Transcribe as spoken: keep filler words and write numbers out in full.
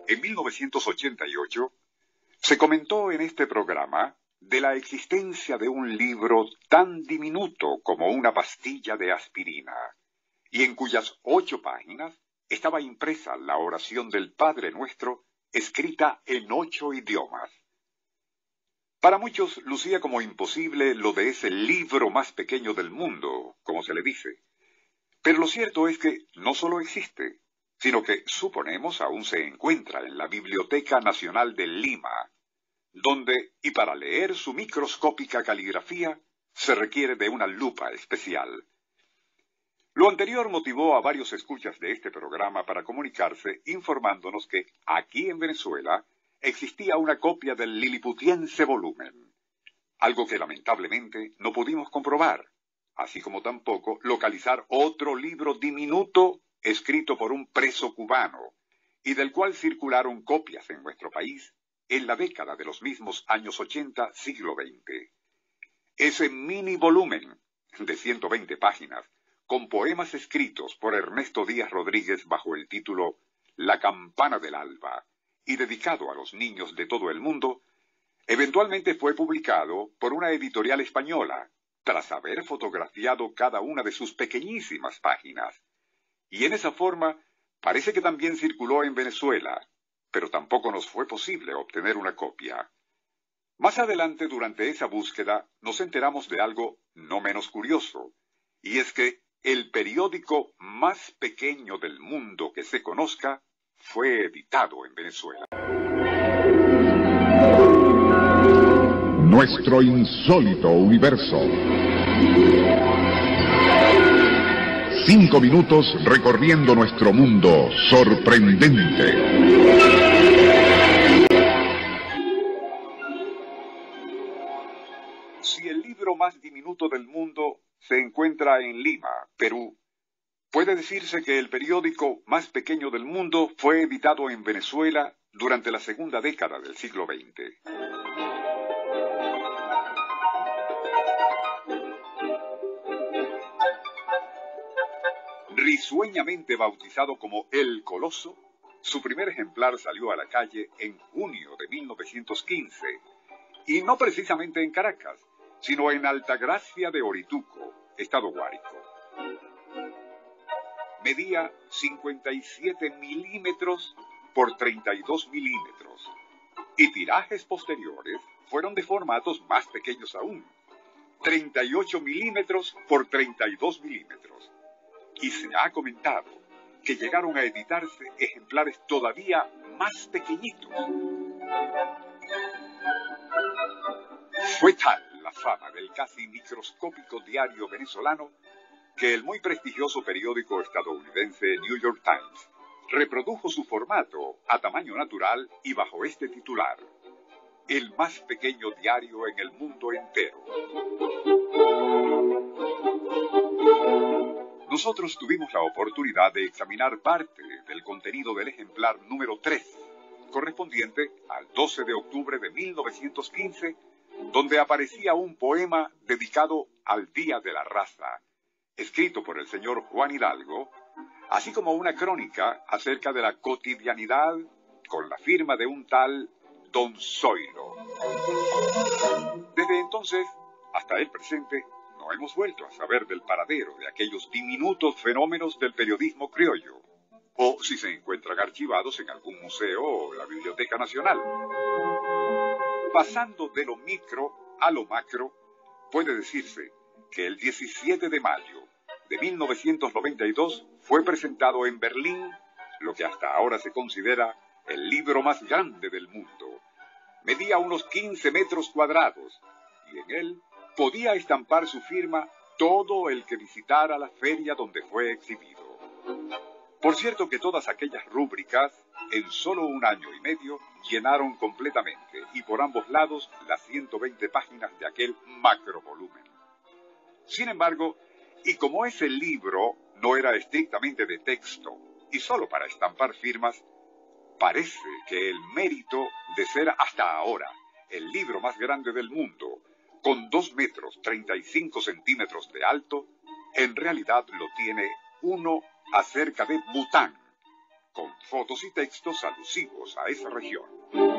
En mil novecientos ochenta y ocho se comentó en este programa de la existencia de un libro tan diminuto como una pastilla de aspirina, y en cuyas ocho páginas estaba impresa la oración del Padre Nuestro, escrita en ocho idiomas. Para muchos lucía como imposible lo de ese libro más pequeño del mundo, como se le dice. Pero lo cierto es que no solo existe, sino que, suponemos, aún se encuentra en la Biblioteca Nacional de Lima, donde, y para leer su microscópica caligrafía, se requiere de una lupa especial. Lo anterior motivó a varios escuchas de este programa para comunicarse informándonos que, aquí en Venezuela, existía una copia del liliputiense volumen, algo que lamentablemente no pudimos comprobar, así como tampoco localizar otro libro diminuto escrito por un preso cubano, y del cual circularon copias en nuestro país en la década de los mismos años ochenta, siglo veinte. Ese mini volumen de ciento veinte páginas, con poemas escritos por Ernesto Díaz Rodríguez bajo el título La campana del alba, y dedicado a los niños de todo el mundo, eventualmente fue publicado por una editorial española, tras haber fotografiado cada una de sus pequeñísimas páginas. Y en esa forma parece que también circuló en Venezuela, pero tampoco nos fue posible obtener una copia. Más adelante, durante esa búsqueda, nos enteramos de algo no menos curioso, y es que el periódico más pequeño del mundo que se conozca fue editado en Venezuela. Nuestro insólito universo. Cinco minutos recorriendo nuestro mundo sorprendente. Si el libro más diminuto del mundo se encuentra en Lima, Perú, puede decirse que el periódico más pequeño del mundo fue editado en Venezuela durante la segunda década del siglo veinte. Risueñamente bautizado como El Coloso, su primer ejemplar salió a la calle en junio de mil novecientos quince, y no precisamente en Caracas, sino en Altagracia de Orituco, estado Guárico. Medía cincuenta y siete milímetros por treinta y dos milímetros, y tirajes posteriores fueron de formatos más pequeños aún, treinta y ocho milímetros por treinta y dos milímetros. Y se ha comentado que llegaron a editarse ejemplares todavía más pequeñitos. Fue tal la fama del casi microscópico diario venezolano que el muy prestigioso periódico estadounidense New York Times reprodujo su formato a tamaño natural y bajo este titular: el más pequeño diario en el mundo entero. Nosotros tuvimos la oportunidad de examinar parte del contenido del ejemplar número tres, correspondiente al doce de octubre de mil novecientos quince, donde aparecía un poema dedicado al Día de la Raza, escrito por el señor Juan Hidalgo, así como una crónica acerca de la cotidianidad con la firma de un tal Don Zoilo. Desde entonces hasta el presente, no hemos vuelto a saber del paradero de aquellos diminutos fenómenos del periodismo criollo, o si se encuentran archivados en algún museo o la Biblioteca Nacional. Pasando de lo micro a lo macro, puede decirse que el diecisiete de mayo de mil novecientos noventa y dos fue presentado en Berlín lo que hasta ahora se considera el libro más grande del mundo. Medía unos quince metros cuadrados, y en él podía estampar su firma todo el que visitara la feria donde fue exhibido. Por cierto que todas aquellas rúbricas, en solo un año y medio, llenaron completamente, y por ambos lados, las ciento veinte páginas de aquel macrovolumen. Sin embargo, y como ese libro no era estrictamente de texto, y solo para estampar firmas, parece que el mérito de ser hasta ahora el libro más grande del mundo, con dos metros treinta y cinco centímetros de alto, en realidad lo tiene uno acerca de Bután, con fotos y textos alusivos a esa región.